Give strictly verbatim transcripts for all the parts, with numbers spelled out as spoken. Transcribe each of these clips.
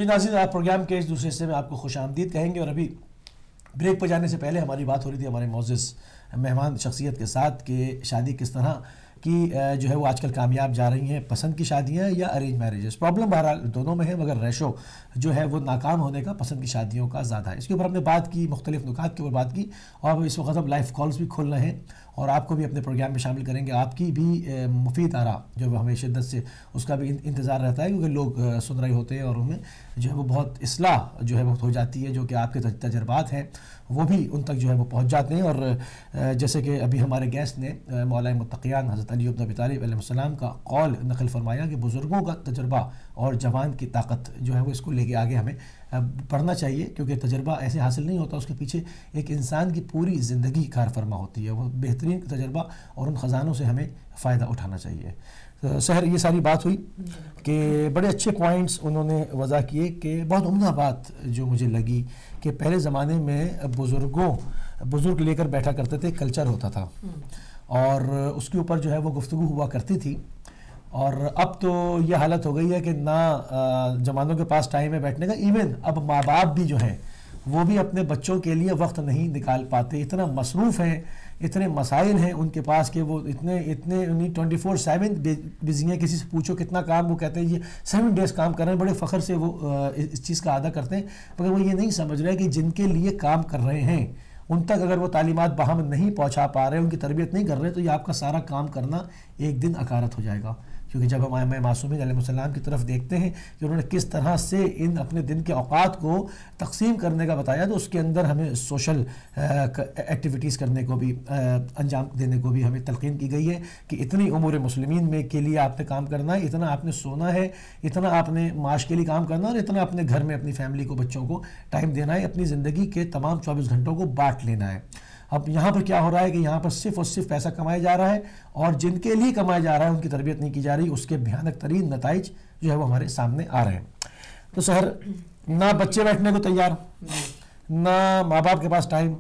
جی ناظرین، آپ پروگرام کے اس دوسرے حصے میں آپ کو خوش آمدید کہیں گے، اور ابھی بریک پر جانے سے پہلے ہماری بات ہو رہی تھی ہمارے معزز مہمان شخصیت کے ساتھ کہ شادی کس طرح کی جو ہے وہ آج کل کامیاب جا رہی ہیں، پسند کی شادیاں یا ارینج میرجز. پرابلم بہرحال دونوں میں ہے، مگر ریشو جو ہے وہ ناکام ہونے کا پسند کی شادیوں کا زیادہ ہے. اس کے اوپر ہم نے بات کی، مختلف نکات کے اوپر بات کی، اور اس وقت ہم لائف کالز بھی کھول رہے ہیں اور آپ کو بھی اپنے پروگرام میں شامل کریں گے. آپ کی بھی مفید آراء جو ہمیں شدت سے اس کا بھی انتظار رہتا ہے، کیونکہ لوگ سن رہے ہوتے ہیں اور ان میں جو ہے وہ بہت اصلاح جو ہے وہ ہو جاتی ہے، جو کہ آپ کے تجربات ہیں وہ بھی ان تک جو ہے وہ پہنچ جاتے ہیں. اور جیسے کہ ابھی ہمارے گیسٹ نے مولا متقیان حضرت علی بن ابی طالب علیہ السلام کا قول نقل فرمایا کہ بزرگوں کا تجربہ اور جوان کی طاقت جو ہے وہ اس کو لے کے آگے ہمیں پڑھنا چاہیے، کیونکہ تجربہ ایسے حاصل نہیں ہوتا، اس کے پیچھے ایک انسان کی پوری زندگی کار فرما ہوتی ہے. وہ بہترین تجربہ اور ان خزانوں سے ہمیں فائدہ اٹھانا چاہیے. سحر، یہ ساری بات ہوئی کہ بڑے اچھے پوائنٹس انہوں نے وضع کیے، کہ بہت عمدہ بات جو مجھے لگی کہ پہلے زمانے میں بزرگوں بزرگ لے کر بیٹھا کرتے تھے، کلچر ہوتا تھا اور اس کے اوپر جو ہے وہ گفتگو ہوا کرتی تھی. اور اب تو یہ حالت ہو گئی ہے کہ نہ جوانوں کے پاس ٹائم ہے بیٹھنے کا، ایون اب ماں باپ بھی جو ہیں وہ بھی اپنے بچوں کے لیے وقت نہیں نکال پاتے، اتنا مصروف ہیں، اتنے مسائل ہیں ان کے پاس کہ وہ اتنے اتنے انہیں ٹوئنٹی فور سیون بزی ہیں. کسی سے پوچھو کتنا کام، وہ کہتے ہیں یہ سیون ڈیز کام کر رہے ہیں، بڑے فخر سے وہ اس چیز کا ادا کرتے ہیں، مگر وہ یہ نہیں سمجھ رہے کہ جن کے لیے کام کر رہے ہیں ان تک اگر وہ تعلیمات باہم نہیں پہنچا پا رہے، ان کی تربیت نہیں کر رہے، تو یہ آپ کا سارا کام کرنا ایک دن اکارت ہو جائے گا. کیونکہ جب ہم ائمہ معصومین علیہ السلام کی طرف دیکھتے ہیں کہ انہوں نے کس طرح سے ان اپنے دن کے اوقات کو تقسیم کرنے کا بتایا، تو اس کے اندر ہمیں سوشل ایکٹیویٹیز کرنے کو بھی انجام دینے کو بھی ہمیں تلقین کی گئی ہے کہ اتنی امور مسلمین میں کے لیے آپ نے کام کرنا ہے، اتنا آپ نے سونا ہے، اتنا آپ نے معاش کے لیے کام کرنا ہے، اور اتنا اپنے گھر میں اپنی فیملی کو، بچوں کو ٹائم دینا ہے، اپنی زندگی کے تمام چوبیس گھنٹوں کو بانٹ لینا ہے. اب یہاں پر کیا ہو رہا ہے کہ یہاں پر صرف اور صرف پیسہ کمایا جا رہا ہے، اور جن کے لیے کمایا جا رہا ہے ان کی تربیت نہیں کی جا رہی، اس کے بھیانک ترین نتائج جو ہے وہ ہمارے سامنے آ رہے ہیں. تو سحر، نہ بچے بیٹھنے کو تیار، نہ ماں باپ کے پاس ٹائم،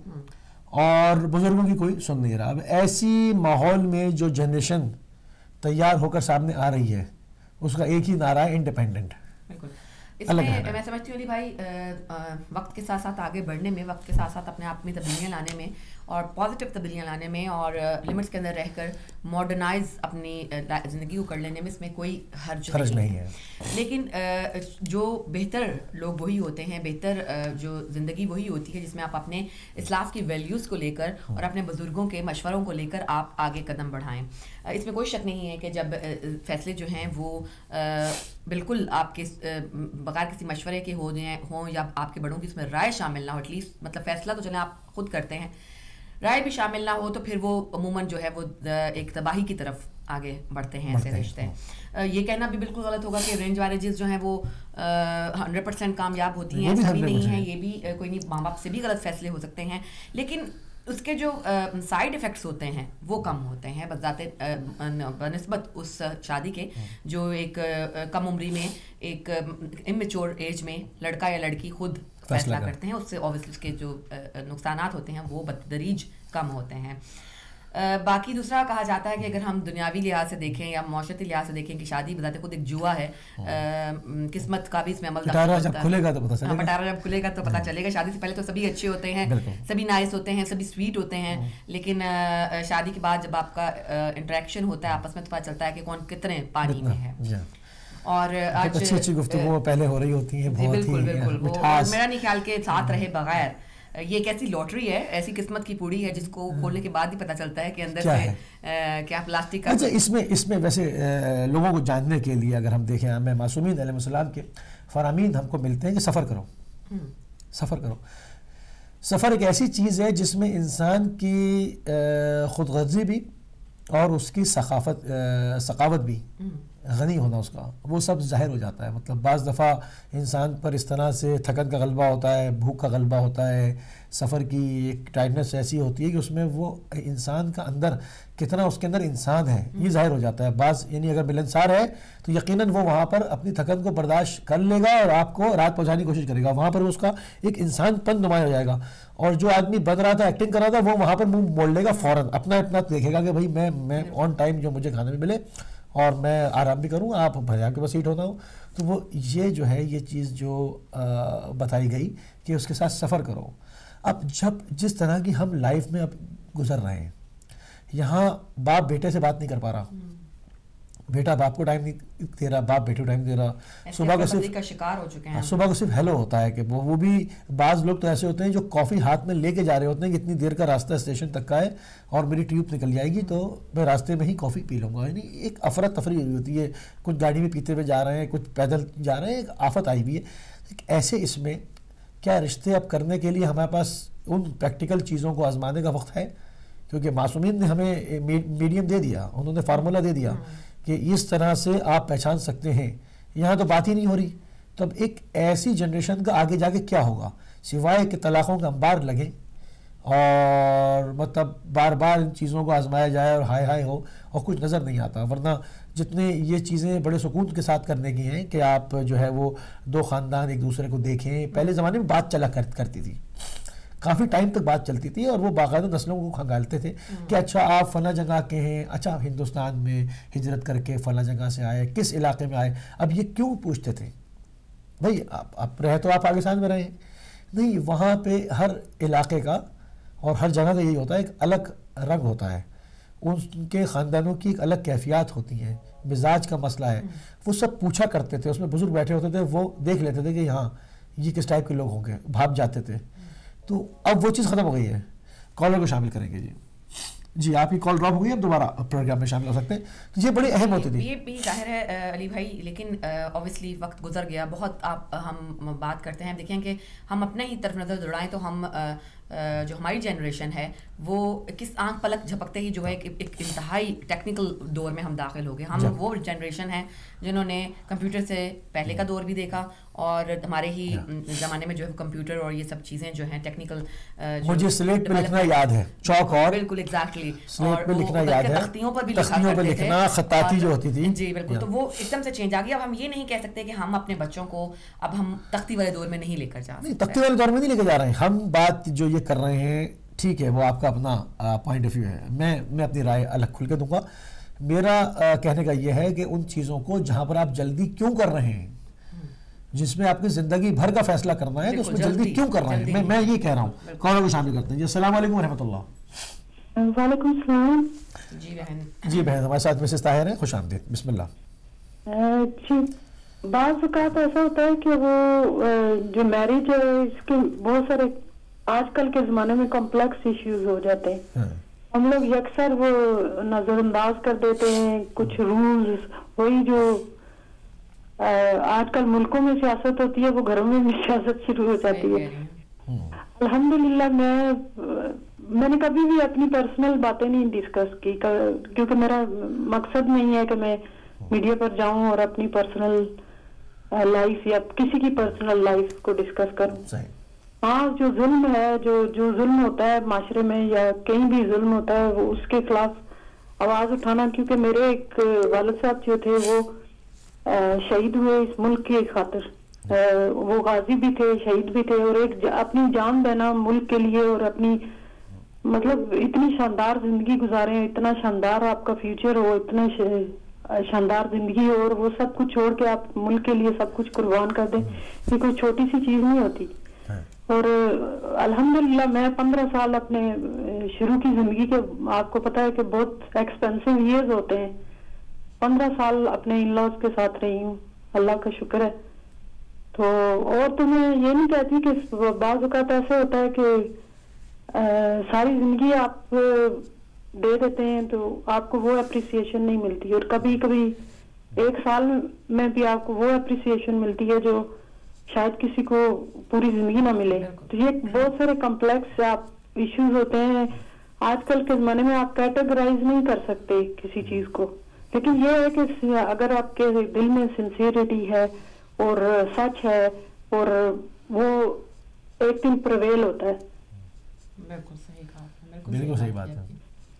اور بزرگوں کی کوئی سن نہیں رہا. اب ایسی ماحول میں جو جنریشن تیار ہو کر سامنے آ رہی ہے اس کا ایک ہی نعرہ ہے، انڈیپینڈنٹ. اس میں میں سمجھتی ہوں علی بھائی، وقت کے ساتھ ساتھ آگے بڑھنے میں، وقت کے ساتھ ساتھ اپنے آپ میں تبدیلیاں لانے میں اور پازیٹیو تبدیلیاں لانے میں اور لمٹس کے اندر رہ کر ماڈرنائز اپنی زندگی کو کر لینے میں اس میں کوئی حرج نہیں ہے. لیکن جو بہتر لوگ وہی ہوتے ہیں، بہتر جو زندگی وہی ہوتی ہے جس میں آپ اپنے اسلاف کی ویلیوز کو لے کر اور اپنے بزرگوں کے مشوروں کو لے کر آپ آگے قدم بڑھائیں. اس میں کوئی شک نہیں ہے کہ جب فیصلے جو ہیں وہ بالکل آپ کے بغیر کسی مشورے کے ہو جائیں ہوں، یا آپ کے بڑوں کی اس میں رائے شامل نہ ہو، ایٹ لیسٹ مطلب فیصلہ تو چلیں آپ خود کرتے ہیں، رائے بھی شامل نہ ہو، تو پھر وہ عموماً جو ہے وہ ایک تباہی کی طرف آگے بڑھتے ہیں ایسے رشتے. یہ کہنا بھی بالکل غلط ہوگا کہ ارینج میرجز جو ہیں وہ ہنڈریڈ پرسینٹ کامیاب ہوتی ہیں، ایسا بھی نہیں ہے. یہ بھی کوئی نہیں، ماں باپ سے بھی غلط فیصلے ہو سکتے ہیں، لیکن اس کے جو سائیڈ ایفیکٹس ہوتے ہیں وہ کم ہوتے ہیں بذات بنسبت اس شادی کے جو ایک کم عمری میں، ایک امیچور ایج میں لڑکا یا لڑکی خود فیصلہ کرتے ہیں. اس سے اوبویسلی اس کے جو نقصانات ہوتے ہیں وہ بتدریج کم ہوتے ہیں. باقی دوسرا کہا جاتا ہے کہ اگر ہم دنیاوی لحاظ سے دیکھیں یا معاشرتی لحاظ سے دیکھیں کہ شادی بذات خود ایک جوا ہے، قسمت کا بھی اس میں عمل پٹارا جب کھلے گا تو پتہ چلے گا پٹارا جب کھلے گا تو پتہ چلے گا. شادی سے پہلے تو سبھی اچھے ہوتے ہیں، سبھی نائس ہوتے ہیں، سبھی سویٹ ہوتے ہیں، لیکن شادی کے بعد جب آپ کا انٹریکشن ہوتا ہے آپس میں تو پتہ چلتا ہے کہ کون کتنے پانی میں ہے. اور آج اچھی اچھی گفتگو پہلے ہو رہی ہوتی ہے، بالکل بالکل. اور میرا نہیں خیال کہ ساتھ رہے بغیر یہ ایک ایسی لاٹری ہے، ایسی قسمت کی پوڑی ہے جس کو کھولنے کے بعد ہی پتہ چلتا ہے کہ اندر سے کیا پلاسٹک کا. اچھا، اس میں اس میں ویسے لوگوں کو جاننے کے لیے اگر ہم دیکھیں، ہمیں معصومین علیہ السلام کے فرامین ہم کو ملتے ہیں کہ سفر کرو، سفر کرو. سفر ایک ایسی چیز ہے جس میں انسان کی خود غرضی بھی اور اس کی ثقافت ثقافت بھی، غنی ہونا اس کا، وہ سب ظاہر ہو جاتا ہے. مطلب بعض دفعہ انسان پر اس طرح سے تھکن کا غلبہ ہوتا ہے، بھوک کا غلبہ ہوتا ہے، سفر کی ایک ٹائٹنس ایسی ہوتی ہے کہ اس میں وہ انسان کا اندر کتنا اس کے اندر انسان ہے یہ ظاہر ہو جاتا ہے. بعض یعنی اگر ملنسار ہے تو یقیناً وہ وہاں پر اپنی تھکن کو برداشت کر لے گا اور آپ کو رات پہنچانے کی کوشش کرے گا، وہاں پر اس کا ایک انسان پن نمایاں ہو جائے گا. اور جو آدمی بن رہا تھا، ایکٹنگ کر رہا تھا، وہ وہاں پر منہ موڑ لے گا فوراً، اپنا اپنا دیکھے گا کہ بھائی میں میں آن ٹائم جو مجھے کھانے میں ملے اور میں آرام بھی کروں, آپ بھائی آپ کے پاس سیٹ ہوتا ہوں. تو وہ یہ جو ہے یہ چیز جو بتائی گئی کہ اس کے ساتھ سفر کرو. اب جب جس طرح کی ہم لائف میں اب گزر رہے ہیں, یہاں باپ بیٹے سے بات نہیں کر پا رہا, بیٹا باپ کو ٹائم نہیں دے رہا, باپ بیٹے کو ٹائم دے رہا, صبح کو صرف کا شکار ہو چکے ہیں, صبح کو صرف ہیلو ہوتا ہے کہ وہ وہ بھی بعض لوگ تو ایسے ہوتے ہیں جو کافی ہاتھ میں لے کے جا رہے ہوتے ہیں کہ اتنی دیر کا راستہ اسٹیشن تک کا ہے اور میری ٹیوب نکل جائے گی تو میں راستے میں ہی کافی پی لوں گا. یعنی ایک افراتفری ہوئی ہوتی ہے, کچھ گاڑی میں پیتے ہوئے جا رہے ہیں, کچھ پیدل جا رہے ہیں, ایک آفت آئی ہوئی ہے. ایسے اس میں کیا رشتے اب کرنے کے لیے ہمارے پاس ان پریکٹیکل چیزوں کو آزمانے کا وقت ہے؟ کیونکہ معصومین نے ہمیں میڈیم دے دیا, انہوں نے فارمولہ دے دیا کہ اس طرح سے آپ پہچان سکتے ہیں. یہاں تو بات ہی نہیں ہو رہی. تو اب ایک ایسی جنریشن کا آگے جا کے کیا ہوگا سوائے کہ طلاقوں کا انبار لگے اور مطلب بار بار ان چیزوں کو آزمایا جائے اور ہائے ہائے ہو اور کچھ نظر نہیں آتا. ورنہ جتنے یہ چیزیں بڑے سکون کے ساتھ کرنے کی ہیں کہ آپ جو ہے وہ دو خاندان ایک دوسرے کو دیکھیں. پہلے زمانے میں بات چلا کرتی تھی, کافی ٹائم تک بات چلتی تھی اور وہ باقاعدہ نسلوں کو کھنگالتے تھے کہ اچھا آپ فلاں جگہ کے ہیں, اچھا ہندوستان میں ہجرت کر کے فلاں جگہ سے آئے, کس علاقے میں آئے. اب یہ کیوں پوچھتے تھے بھائی آپ رہے تو آپ پاکستان میں رہے ہیں, نہیں وہاں پہ ہر علاقے کا اور ہر جگہ کا یہی ہوتا ہے, ایک الگ رنگ ہوتا ہے, ان کے خاندانوں کی ایک الگ کیفیات ہوتی ہیں, مزاج کا مسئلہ ہے. وہ سب پوچھا کرتے تھے, اس میں بزرگ بیٹھے ہوتے تھے, وہ دیکھ لیتے تھے کہ ہاں یہ کس ٹائپ کے لوگ ہوں گے, بھاپ جاتے تھے. تو اب وہ چیز ختم ہو گئی ہے. کالر کو شامل کریں گے. جی جی آپ کی کال ڈراپ ہو گئی, اب دوبارہ پروگرام میں شامل ہو سکتے ہیں. یہ بڑی اہم ہوتی تھی. یہ بھی ظاہر ہے علی بھائی, لیکن اوبیسلی وقت گزر گیا بہت. آپ ہم بات کرتے ہیں, دیکھیں کہ ہم اپنے ہی طرف نظر دوڑائیں تو ہم جو ہماری جنریشن ہے وہ کس آنکھ پلک جھپکتے ہی جو ہے ایک انتہائی ٹیکنیکل دور میں ہم داخل ہو گئے. ہم وہ جنریشن ہے جنہوں نے کمپیوٹر سے پہلے کا دور بھی دیکھا اور ہمارے ہی زمانے میں جو ہے کمپیوٹر اور یہ سب چیزیں جو ہیں ٹیکنیکل, مجھے سلیٹ پہ لکھنا یاد ہے, چاک اور بالکل ایگزیکٹلی, سلیٹ پہ لکھنا یاد ہے, تختیوں پر بھی تختیوں پہ لکھنا, خطاطی جو ہوتی تھی. جی بالکل. تو وہ ایک دم سے چینج آ گیا. اب ہم یہ نہیں کہہ سکتے کہ ہم اپنے بچوں کو اب ہم تختی والے دور میں نہیں لے کر جا سکتے. تختی والے دور میں نہیں لے کے جا رہے ہیں ہم. بات جو یہ کر رہے ہیں ٹھیک ہے, وہ آپ کا اپنا پوائنٹ آف ویو ہے, میں میں اپنی رائے الگ کھل کے دوں گا. میرا کہنے کا یہ ہے کہ ان چیزوں کو جہاں پر آپ جلدی کیوں کر رہے ہیں, جس میں آپ کی زندگی بھر کا فیصلہ کرنا ہے, تو اس میں جلدی کیوں کر رہے ہیں, میں میں یہ کہہ رہا ہوں. کالر کو شامل کرتے ہیں. جی السلام علیکم و رحمۃ اللہ. وعلیکم السلام. جی بہن. جی بہن ہمارے ساتھ مسز طاہر ہیں, خوش آمدید, بسم اللہ. جی بعض اوقات ایسا ہوتا ہے کہ وہ جو میرج ہے اس کے بہت سارے آج کل کے زمانے میں کمپلیکس ایشوز ہو جاتے ہیں. ہم لوگ یکسر وہ نظر انداز کر دیتے ہیں کچھ رولز, وہی جو آج کل ملکوں میں سیاست ہوتی ہے وہ گھروں میں بھی سیاست شروع ہو جاتی ہے. الحمدللہ میں میں نے کبھی بھی اپنی پرسنل باتیں نہیں ڈسکس کی, کیونکہ میرا مقصد نہیں ہے کہ میں میڈیا پر جاؤں اور اپنی پرسنل لائف یا کسی کی پرسنل لائف کو ڈسکس کروں. ہاں جو ظلم ہے, جو جو ظلم ہوتا ہے معاشرے میں یا کہیں بھی ظلم ہوتا ہے, وہ اس کے خلاف آواز اٹھانا, کیونکہ میرے ایک والد صاحب جو تھے وہ شہید ہوئے اس ملک کی خاطر, وہ غازی بھی تھے, شہید بھی تھے, اور ایک اپنی جان دینا ملک کے لیے اور اپنی مطلب اتنی شاندار زندگی گزارے, اتنا شاندار آپ کا فیوچر ہو, اتنا شاندار زندگی ہو, اور وہ سب کچھ چھوڑ کے آپ ملک کے لیے سب کچھ قربان کر دیں, یہ کوئی چھوٹی سی چیز نہیں ہوتی. اور الحمدللہ میں پندرہ سال اپنے شروع کی زندگی کے, آپ کو پتا ہے کہ بہت ایکسپینسو ایئرز ہوتے ہیں, پندرہ سال اپنے ان لاز کے ساتھ رہی ہوں, اللہ کا شکر ہے. تو اور تو میں یہ نہیں کہتی کہ بعض اوقات ایسے ہوتا ہے کہ ساری زندگی آپ دے دیتے ہیں تو آپ کو وہ اپریسیشن نہیں ملتی, اور کبھی کبھی ایک سال میں بھی آپ کو وہ اپریسیشن ملتی ہے جو شاید کسی کو پوری زندگی نہ ملے. تو یہ بہت سارے کمپلیکس آپ ایشوز ہوتے ہیں. آج کل کے زمانے میں آپ کیٹیگرائز نہیں کر سکتے کسی چیز کو, لیکن یہ ہے کہ اگر آپ کے دل میں سنسیئرٹی ہے اور سچ ہے اور وہ ایک دن پرویل ہوتا ہے. بالکل صحیح کہا, بالکل صحیح بات ہے.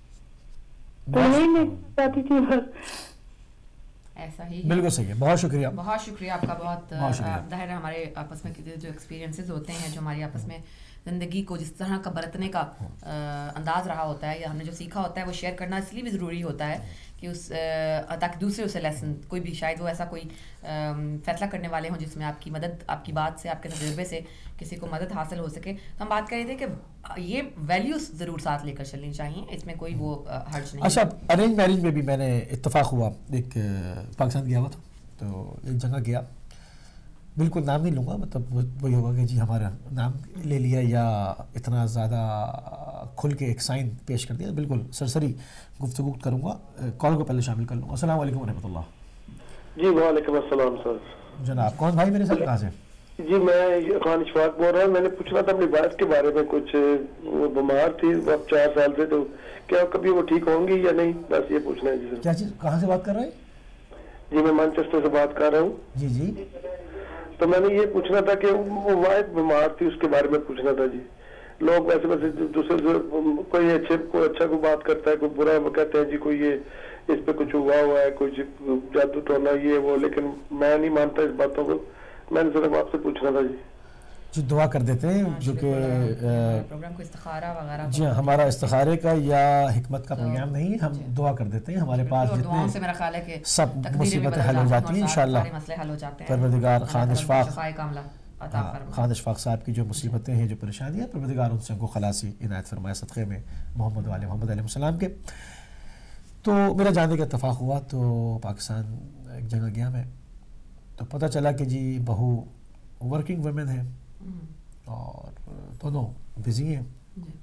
تو یہی میں چاہتی تھی بس. ایسا ہی بالکل صحیح ہے. بہت شکریہ, بہت شکریہ آپ کا. بہت ظاہر ہے ہمارے آپس میں جو ایکسپیرینسز ہوتے ہیں, جو ہماری آپس میں زندگی کو جس طرح کا برتنے کا انداز رہا ہوتا ہے یا ہم نے جو سیکھا ہوتا ہے وہ شیئر کرنا اس لیے بھی ضروری ہوتا ہے کہ اس تاکہ دوسرے اسے لیسن کوئی بھی شاید وہ ایسا کوئی فیصلہ کرنے والے ہوں جس میں آپ کی مدد آپ کی بات سے آپ کے تجربے سے کسی کو مدد حاصل ہو سکے. ہم بات کر رہے تھے کہ یہ ویلیوز ضرور ساتھ لے کر چلنی چاہیے, اس میں کوئی وہ حرج نہیں. اچھا ارینج میرج میں بھی میں نے اتفاق ہوا, ایک پاکستان گیا ہوا تھا تو ایک جگہ گیا, بالکل نام نہیں لوں گا, مطلب وہی ہوگا کہ جی ہمارا نام لے لیا یا اتنا زیادہ کھل کے ایک سائن پیش کر دیا, بالکل سرسری گفتگو کروں گا. کال کو پہلے شامل کر لوں گا. السلام علیکم ورحمۃ اللہ. جی وعلیکم السلام سر. جناب کون بھائی میرے ساتھ کہاں سے؟ جی میں خان اشفاق بول رہا ہوں. میں نے پوچھنا تھا اپنی وائف کے بارے میں, کچھ وہ بیمار تھی اب چار سال سے, تو کیا کبھی وہ ٹھیک ہوں گی یا نہیں, بس یہ پوچھنا ہے. جی سر کیا چیز, کہاں سے بات کر رہے ہیں؟ جی میں مانچسٹر سے بات کر رہا ہوں. جی جی تو میں نے یہ پوچھنا تھا کہ وہ وائف بیمار تھی, اس کے بارے میں پوچھنا تھا. جی لوگ ویسے ویسے دوسرے سے کوئی اچھے کوئی اچھا کو بات کرتا ہے, کوئی برا کہتے ہیں جی کوئی یہ اس پہ کچھ ہوا ہوا ہے, کوئی جادو ٹونا یہ وہ, لیکن میں نہیں مانتا اس باتوں کو. میں نے صرف آپ سے پوچھنا تھا. جی جو دعا کر دیتے ہیں جو کہ پروگرام کو استخارہ وغیرہ, جی ہمارا استخارے کا یا حکمت کا پروگرام نہیں, ہم دعا کر دیتے ہیں. ہمارے پاس دعاؤں سے میرا خیال ہے کہ سب مصیبتیں حل ہو جاتی ہیں انشاءاللہ. مسئلے حل ہو جاتے ہیں. پروردگار خان اشفاق عطا فرمائے. خان اشفاق صاحب کی جو مصیبتیں ہیں, جو پریشانیاں, پروردگار ان سے ان کو خلاصی عنایت فرمائے صدقے میں محمد والے محمد علیہ السلام کے. تو میرا جانے کا اتفاق ہوا تو پاکستان ایک جگہ گیا میں, تو پتہ چلا کہ جی بہو ورکنگ ویمن ہے اور دونوں بزی ہیں.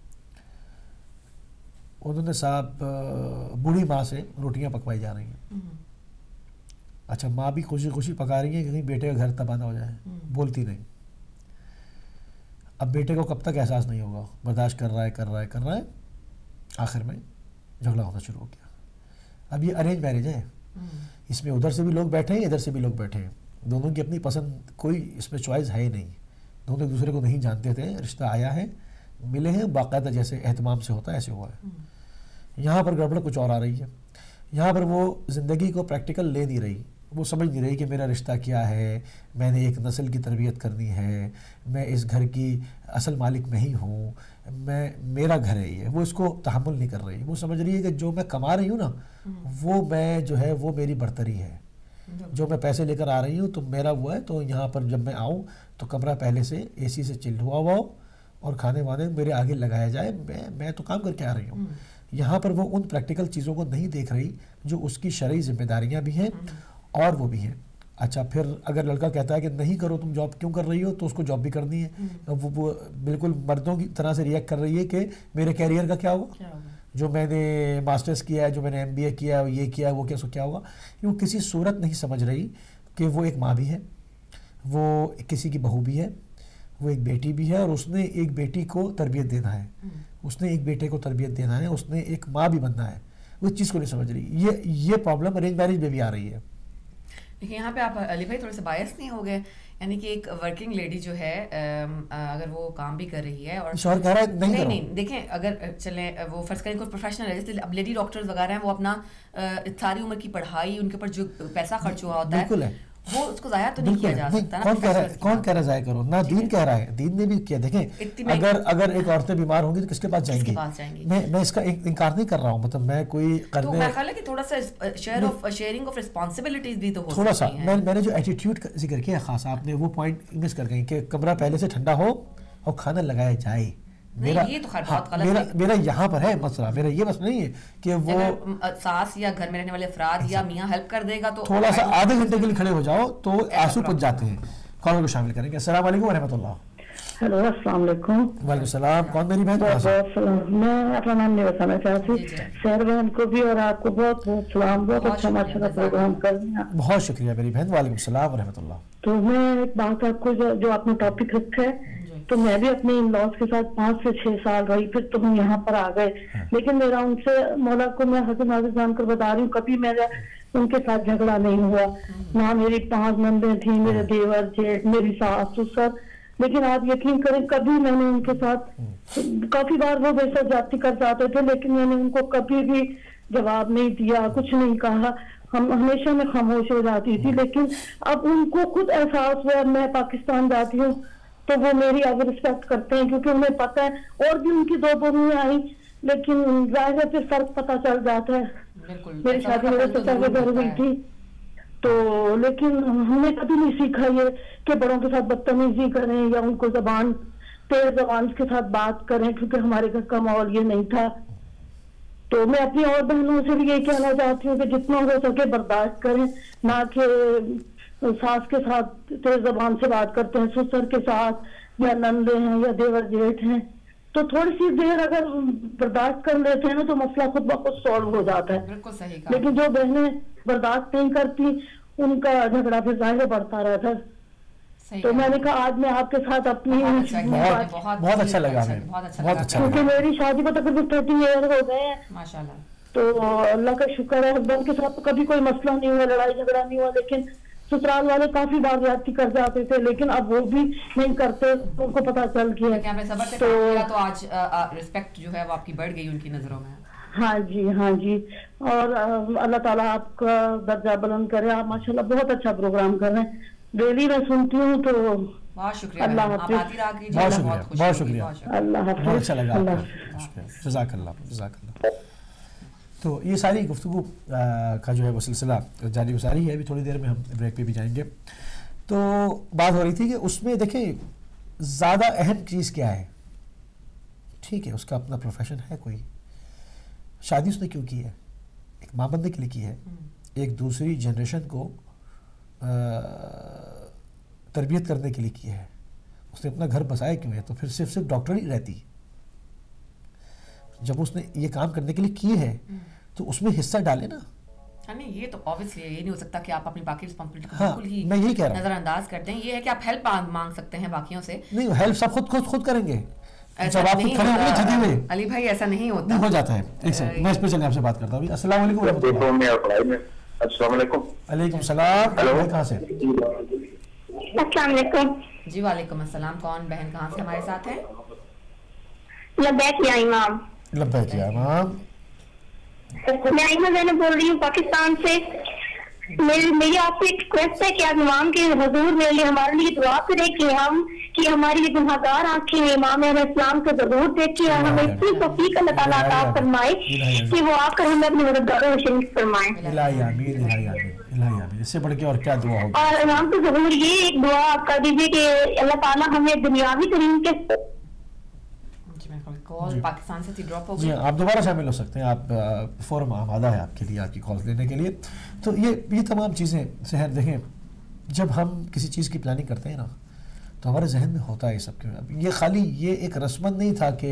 انہوں نے صاحب بوڑھی ماں سے روٹیاں پکوائی جا رہی ہیں. اچھا ماں بھی خوشی خوشی پکا رہی ہے کہ کہیں بیٹے کا گھر تباہ نہ ہو جائے, بولتی نہیں. اب بیٹے کو کب تک احساس نہیں ہوگا, برداشت کر رہا ہے کر رہا ہے کر رہا ہے آخر میں جھگڑا ہونا شروع ہو گیا. اب یہ ارینج میرج ہے, اس میں ادھر سے بھی لوگ بیٹھے ہیں ادھر سے بھی لوگ بیٹھے ہیں, دونوں کی اپنی پسند, کوئی اس میں چوائس ہے ہی نہیں. دونوں ایک دوسرے کو نہیں جانتے تھے, رشتہ آیا ہے, ملے ہیں, باقاعدہ جیسے اہتمام سے ہوتا ہے ایسے ہوا ہے. یہاں پر گڑبڑ کچھ اور آ رہی ہے. یہاں پر وہ زندگی کو پریکٹیکل لے نہیں رہی, وہ سمجھ نہیں رہی کہ میرا رشتہ کیا ہے, میں نے ایک نسل کی تربیت کرنی ہے, میں اس گھر کی اصل مالک میں ہی ہوں, میں میرا گھر ہے یہ. وہ اس کو تحمل نہیں کر رہی. وہ سمجھ رہی ہے کہ جو میں کما رہی ہوں نا وہ میں جو ہے وہ میری برتری ہے, جو میں پیسے لے کر آ رہی ہوں تو میرا وہ ہے. تو یہاں پر جب میں آؤں تو کمرہ پہلے سے اے سی سے چلڈ ہوا ہوا ہو اور کھانے وانے میرے آگے لگایا جائے, میں میں تو کام کر کے آ رہی ہوں. یہاں پر وہ ان پریکٹیکل چیزوں کو نہیں دیکھ رہی جو اس کی شرعی ذمہ داریاں بھی ہیں اور وہ بھی ہیں. اچھا پھر اگر لڑکا کہتا ہے کہ نہیں کرو تم جاب کیوں کر رہی ہو, تو اس کو جاب بھی کرنی ہے. وہ, وہ بالکل مردوں کی طرح سے ریئیکٹ کر رہی ہے کہ میرے کیریئر کا کیا ہوگا, جو میں نے ماسٹرز کیا ہے, جو میں نے ایم بی اے کیا ہے, یہ کیا ہے, وہ کیا سو کیا ہوگا. وہ کسی صورت نہیں سمجھ رہی کہ وہ ایک ماں بھی ہے, وہ کسی کی بہو بھی ہے, وہ ایک بیٹی بھی ہے, اور اس نے ایک بیٹی کو تربیت دینا ہے, اس نے ایک بیٹے کو تربیت دینا ہے, اس نے ایک ماں بھی بننا ہے. وہ اس چیز کو نہیں سمجھ رہی. یہ یہ پرابلم ارینج میرج میں بھی آ رہی ہے. دیکھیں یہاں پہ آپ علی بھائی تھوڑے سے باعث نہیں ہو گئے, یعنی کہ ایک ورکنگ لیڈی جو ہے اگر وہ کام بھی کر رہی ہے اور شوہر کہہ رہا ہے نہیں نہیں نہیں دیکھیں اگر چلیں وہ فرض کریں کوئی پروفیشنل ہے, جیسے اب لیڈی ڈاکٹرز وغیرہ ہیں, وہ اپنا ساری عمر کی پڑھائی, ان کے اوپر جو پیسہ خرچ ہوا ہوتا ہے وہ اس کو ضائع تو نہیں کیا جا سکتا. کون کہہ رہا ہے کون کہہ رہا ہے ضائع کرو, نہ دین کہہ رہا ہے, دین نے بھی کیا. دیکھیں اگر اگر ایک عورتیں بیمار ہوں گی تو کس کے پاس جائیں گی, میں میں اس کا انکار نہیں کر رہا ہوں, مطلب میں کوئی کرنے تو میں خیال ہے کہ تھوڑا سا share of sharing of responsibilities بھی تو ہو تھوڑا سا. میں میں نے جو ایٹیٹیوڈ کا ذکر کیا خاص, آپ نے وہ پوائنٹ مس کر گئی کہ کمرہ پہلے سے ٹھنڈا ہو اور کھانا لگایا جائے. میرا میرا یہاں پر ہے مسئلہ, میرا یہ مسئلہ نہیں ہے کہ وہ ساس یا گھر میں رہنے والے افراد یا میاں ہیلپ کر دے گا تو تھوڑا سا آدھے گھنٹے کے لیے کھڑے ہو جاؤ تو آنسو پچ جاتے ہیں. کالر کو شامل کریں گے. السلام علیکم ورحمۃ اللہ. ہیلو السلام علیکم. وعلیکم السلام. کون میری بہن؟ بہت سلام. میں اپنا نام نہیں بتانا چاہتی. شہر بہن کو بھی اور آپ کو بہت بہت سلام. بہت اچھا ماشاء اللہ پروگرام کر رہی ہیں. بہت شکریہ میری بہن. وعلیکم السلام ورحمۃ اللہ. تو میں ایک بات آپ کو جو آپ نے ٹاپک رکھا ہے, تو میں بھی اپنے ان لاس کے ساتھ پانچ سے چھ سال رہی, پھر تو ہم یہاں پر آ گئے. لیکن میرا ان سے مولا کو میں حضرت ناظر جان کر بتا رہی ہوں, کبھی میرا ان کے ساتھ جھگڑا نہیں ہوا. نہ میری پانچ نندیں تھیں, میرے دیور جیٹھ, میری ساس سسر, لیکن آپ یقین کریں کبھی میں نے ان کے ساتھ کافی بار وہ بے سر جاتی کر جاتے تھے, لیکن میں نے ان کو کبھی بھی جواب نہیں دیا, کچھ نہیں کہا. ہم ہمیشہ میں خاموش ہو جاتی تھی. لیکن اب ان کو خود احساس ہوا, میں پاکستان جاتی ہوں تو وہ میری اب رسپیکٹ کرتے ہیں, کیونکہ انہیں پتہ ہے, اور بھی ان کی دو بہویں آئی, لیکن ظاہر ہے پھر فرق پتہ چل جاتا ہے. میری شادی میرے چچا کے گھر ہوئی تھی تو، لیکن ہم نے کبھی نہیں سیکھا یہ کہ بڑوں کے ساتھ بدتمیزی کریں یا ان کو زبان تیز زبان کے ساتھ بات کریں، کیونکہ ہمارے گھر کا ماحول یہ نہیں تھا. تو میں اپنی اور بہنوں سے بھی یہ کہنا چاہتی ہوں کہ جتنا ہو سکے برداشت کریں، نہ کہ ساس کے ساتھ تیز زبان سے بات کرتے ہیں، سسر کے ساتھ یا نندے ہیں یا دیور جیٹھ ہیں تو تھوڑی سی دیر اگر برداشت کر لیتے ہیں نا تو مسئلہ خود بخود سالو ہو جاتا ہے. لیکن جو بہنیں برداشت نہیں کرتی ان کا جھگڑا پھر ظاہر بڑھتا رہتا ہے. تو میں نے کہا آج میں آپ کے ساتھ اپنی بہت اچھا لگا ہمیں، بہت اچھا، کیونکہ میری شادی کو تقریباً تھرٹی ایئر ہو گئے ہیں ماشاءاللہ. تو اللہ کا شکر ہے ہسبینڈ کے ساتھ کبھی کوئی مسئلہ نہیں ہوا، لڑائی جھگڑا نہیں ہوا. لیکن سسرال والے کافی بار زیادتی کر جاتے تھے لیکن اب وہ بھی نہیں کرتے، ان کو پتا چل گیا تو آج ریسپیکٹ جو ہے وہ آپ کی بڑھ گئی ان کی نظروں میں. ہاں جی ہاں جی، اور اللہ تعالیٰ آپ کا درجہ بلند کرے. آپ ماشاءاللہ بہت اچھا پروگرام کر رہے ہیں، ڈیلی میں سنتی ہوں تو بہت شکریہ. اللہ حافظ. بہت شکریہ، بہت شکریہ، اللہ حافظ. بہت اچھا لگا، جزاک اللہ، جزاک اللہ. تو یہ ساری گفتگو کا جو ہے وہ سلسلہ جاری گزاری ہے. ابھی تھوڑی دیر میں ہم بریک پہ بھی جائیں گے. تو بات ہو رہی تھی کہ اس میں دیکھیں زیادہ اہم چیز کیا ہے. ٹھیک ہے اس کا اپنا پروفیشن ہے، کوئی شادی اس نے کیوں کی ہے؟ ایک ماں بننے کے لیے کی ہے، ایک دوسری جنریشن کو تربیت کرنے کے لیے کی ہے. اس نے اپنا گھر بسایا کیوں ہے؟ تو پھر صرف صرف ڈاکٹر ہی رہتی. جب اس نے یہ کام کرنے کے لیے کی ہے تو اس میں حصہ ڈالے نا. نہیں یہ تو obviously یہ نہیں ہو سکتا کہ آپ اپنی باقی رسپانسبلٹی کو ہاں بالکل ہی میں یہی کہہ رہا ہوں نظر انداز کرتے ہیں. یہ ہے کہ آپ ہیلپ مانگ سکتے ہیں باقیوں سے. نہیں ہیلپ سب خود خود خود کریں گے. ایسا نہیں ہوتا علی بھائی، ایسا نہیں ہوتا. ہو جاتا ہے. ایک سیکنڈ میں اس پہ چلے آپ سے بات کرتا ہوں. السلام علیکم ورحمۃ اللہ. السلام علیکم. وعلیکم السلام. کہاں سے؟ السلام علیکم. جی وعلیکم السلام. کون بہن کہاں سے ہمارے ساتھ ہیں؟ لبیک یا امام. لبیک یا امام. میں ایمہ زینب بول رہی ہوں پاکستان سے. میری میری آپ سے ایک ریکویسٹ ہے کہ آپ امام کے حضور میرے لیے ہمارے لیے دعا کریں کہ ہم کہ ہماری یہ گناہگار آنکھیں امام علیہ السلام کو ضرور دیکھیں اور ہمیں اتنی توفیق اللہ تعالیٰ عطا فرمائے کہ وہ آ کر ہمیں اپنے مددگاروں میں شریک فرمائیں. الہی آمین، الہی آمین، الہی آمین. اس سے بڑھ کے اور کیا دعا ہوگی؟ اور امام کو ضرور یہ ایک دعا آپ کر دیجیے کہ اللہ تعالیٰ ہمیں دنیاوی ترین کے پاکستان سے ڈراپ ہو جی گئی. آپ دوبارہ شامل ہو سکتے ہیں. آپ فورم آمادہ ہے آپ کے لیے، آپ کی کالز لینے کے لیے. تو یہ یہ تمام چیزیں سحر دیکھیں جب ہم کسی چیز کی پلاننگ کرتے ہیں نا تو ہمارے ذہن میں ہوتا ہے یہ سب. کیوں یہ خالی یہ ایک رسمن نہیں تھا کہ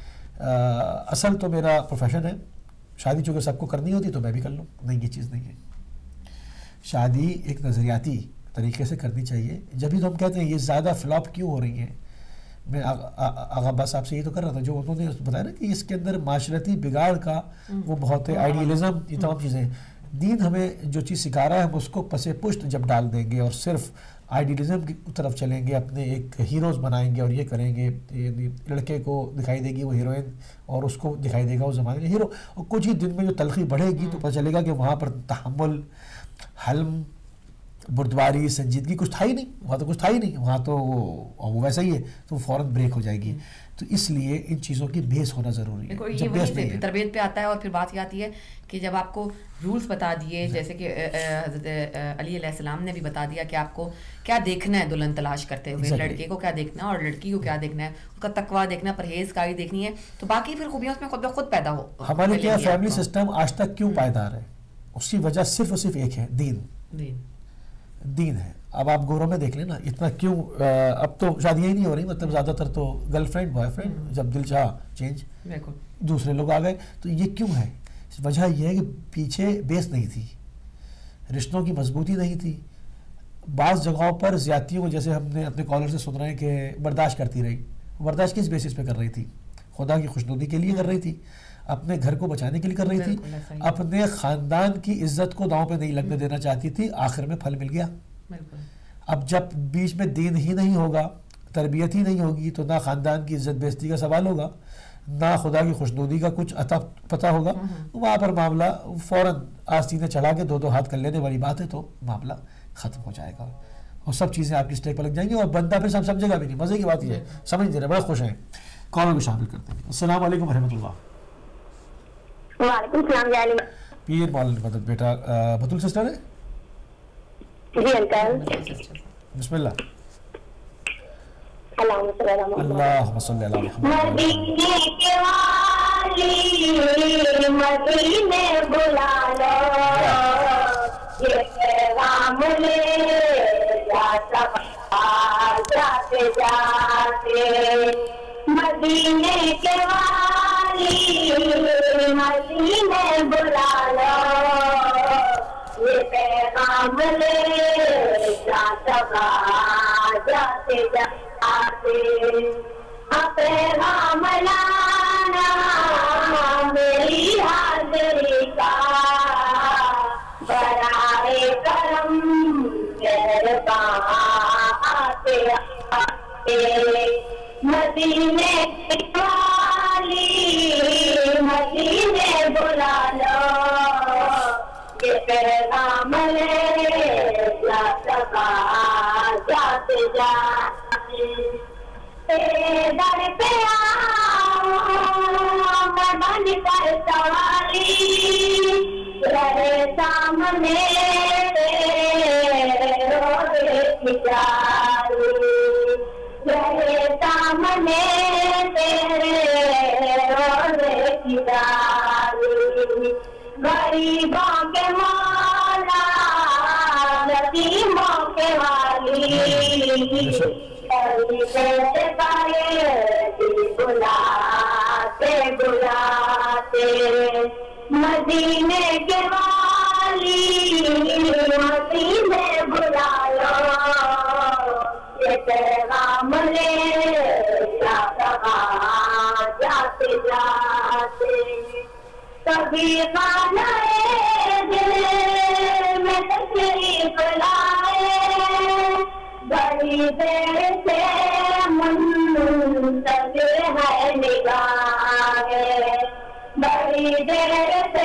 اصل تو میرا پروفیشن ہے، شادی چونکہ سب کو کرنی ہوتی تو میں بھی کر لوں. نہیں، یہ چیز نہیں ہے. شادی ایک نظریاتی طریقے سے کرنی چاہیے. جبھی تو ہم کہتے ہیں یہ زیادہ فلاپ کیوں ہو رہی ہیں. میں آغا عباس صاحب سے یہ تو کر رہا تھا جو انہوں نے بتایا نا کہ اس کے اندر معاشرتی بگاڑ کا وہ بہت ہے، آئیڈیلزم، یہ تمام چیزیں. دین ہمیں جو چیز سکھا رہا ہے ہم اس کو پس پشت جب ڈال دیں گے اور صرف آئیڈیلزم کی طرف چلیں گے، اپنے ایک ہیروز بنائیں گے اور یہ کریں گے. لڑکے کو دکھائی دے گی وہ ہیروئن اور اس کو دکھائی دے گا وہ زمانے کا ہیرو. اور کچھ ہی دن میں جو تلخی بڑھے گی تو پتہ چلے گا کہ وہاں پر تحمل، حلم، بردباری، سنجیدگی کچھ تھا ہی نہیں. وہاں تو کچھ تھا ہی نہیں. وہاں تو وہ ویسا ہی ہے تو فوراً بریک ہو جائے گی. تو اس لیے ان چیزوں کی بیس ہونا ضروری ہے. یہ وہیں سے تربیت پہ آتا ہے. اور پھر بات یہ آتی ہے کہ جب آپ کو رولز بتا دیے، جیسے کہ حضرت علی علیہ السلام نے بھی بتا دیا کہ آپ کو کیا دیکھنا ہے دلہن تلاش کرتے ہوئے، لڑکے کو کیا دیکھنا ہے اور لڑکی کو کیا دیکھنا ہے، اس کا تقویٰ دیکھنا، پرہیزگاری دیکھنی ہے. تو باقی پھر خوبیاں اس میں خود بخود پیدا ہو. ہمارے کیا فیملی سسٹم آج تک کیوں پائیدار ہے؟ اس کی وجہ صرف اور صرف ایک ہے، دین. دین ہے. اب آپ گوروں میں دیکھ لیں نا اتنا کیوں اب تو شادیاں ہی نہیں ہو رہی. مطلب زیادہ تر تو گرل فرینڈ بوائے فرینڈ، جب دل چاہا چینج، دوسرے لوگ آ گئے. تو یہ کیوں ہے؟ وجہ یہ ہے کہ پیچھے بیس نہیں تھی، رشتوں کی مضبوطی نہیں تھی. بعض جگہوں پر زیادتیوں کو جیسے ہم نے اپنے کالر سے سن رہے ہیں کہ برداشت کرتی رہی. برداشت کس بیسس پہ کر رہی تھی؟ خدا کی خوشنودی کے لیے کر رہی تھی، اپنے گھر کو بچانے کے لیے کر رہی تھی، اپنے خاندان کی عزت کو داؤں پہ نہیں لگنے دینا چاہتی تھی. آخر میں پھل مل گیا. اب جب بیچ میں دین ہی نہیں ہوگا، تربیت ہی نہیں ہوگی تو نہ خاندان کی عزت بیزتی کا سوال ہوگا، نہ خدا کی خوشنودی کا کچھ عطا پتہ ہوگا. وہاں پر معاملہ فوراً آستینیں چڑھا کے دو دو ہاتھ کر لینے والی بات ہے تو معاملہ ختم ہو جائے گا اور سب چیزیں آپ کی اسٹیک پر لگ جائیں گی اور بندہ پھر سب سمجھے گا بھی نہیں. مزے کی بات یہ ہے، سمجھ نہیں رہے، بڑے خوش ہیں. کالوں کو شامل کرتے ہیں. السلام علیکم ورحمۃ اللہ. وعلیکم السلام. پیر مولانا مدد بیٹا بطول سسٹر ہے جی انکل بسم اللہ اللہم صلی علی محمد مدینے کے والی مدینے بلا لو یہ پیغام لے جا سفا جاتے جاتے مدینے کے والی مدینے بلا لو یہ پیغام لے جا سفا جاتے جاتے پیغام لانا میری حاضری کا برائے کرم مہربان آتے آتے مدینے والی مدینے بلا لو یہ پیغام لے جا سکا جاتے جاتے در پہ آؤ میں بن کر سواری رہے سامنے روزے کی جاری رہے سامنے تیرے روزے کی جاری غریبوں کے مولا یتیموں کے والی بلاتے بلاتے مدینے کے والی مدینے بلا لو یہ پیغام لے جا سکا جاتے جاتے کبھی خانہ دل میں تشریف لائے بڑی دیر سے منتظر ہے نگاہ بڑی دیر سے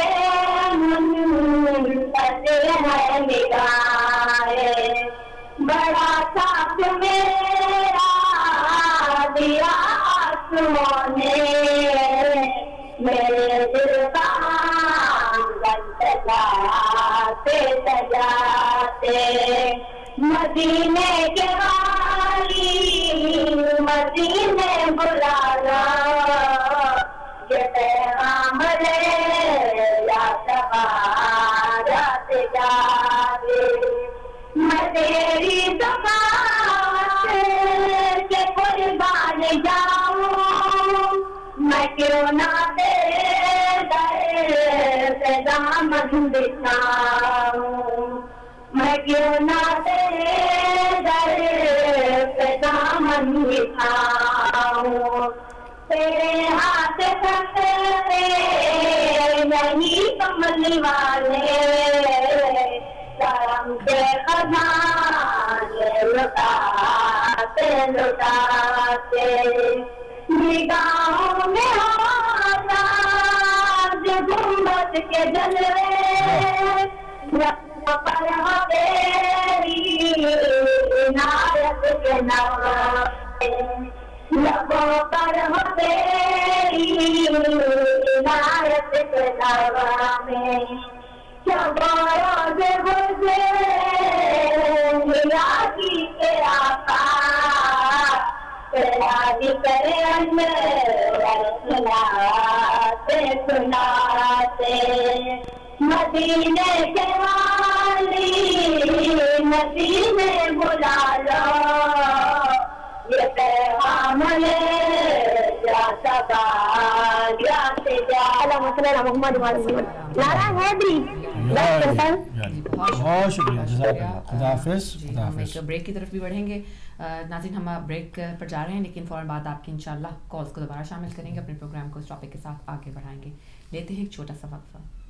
منتظر ہے نگاہ بڑا ساتھ میرا دیا آسموں نے میرے دل کا آنگن سجاتے سجاتے مدینے کے والی مدینے بلا لو یہ پیغام لے جا سکا جاتے جاتے میں تیری سخاوت کے قربان جاؤں میں کیوں نہ تیرے در سے دامن بچھاؤں میں کیوں نہ تیرے در پہ دامن بچھاؤں تیرے ہاتھ سکتے نہیں کملی والے کرم کے خزانے لٹاتے لٹاتے نگاہوں میں ہوتا جو گنبد کے جلوے پر ہو تیری عنایت کے نغمے لبوں پر ہو تیری عنایت کے نغمے جب روز گزرے نیازی کے آقا تیرا ذکر اندر سناتے سناتے مدینے کے والی مدینے بلا لو یہ پیغام لے جا سکا جاتے جا محمد نعرہ حیدری بہت شکریہ جزاک اللہ خدا حافظ ہم ایک بریک کی طرف بھی بڑھیں گے ناظرین ہم بریک پر جا رہے ہیں لیکن فوراً بعد آپ کی انشاءاللہ کالز کو دوبارہ شامل کریں گے اپنے پروگرام کو اس ٹاپک کے ساتھ آگے بڑھائیں گے لیتے ہیں ایک چھوٹا سا وقفہ